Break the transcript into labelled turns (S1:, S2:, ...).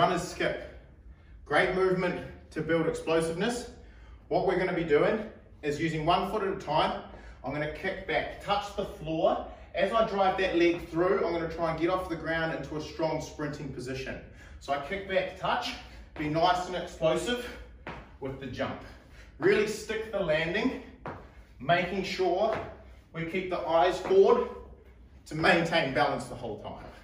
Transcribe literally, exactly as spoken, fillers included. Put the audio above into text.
S1: runner's skip. Great movement to build explosiveness. What we're going to be doing is using one foot at a time. I'm going to kick back, touch the floor. As I drive that leg through, I'm going to try and get off the ground into a strong sprinting position. So I kick back, touch, be nice and explosive with the jump. Really stick the landing, making sure we keep the eyes forward to maintain balance the whole time.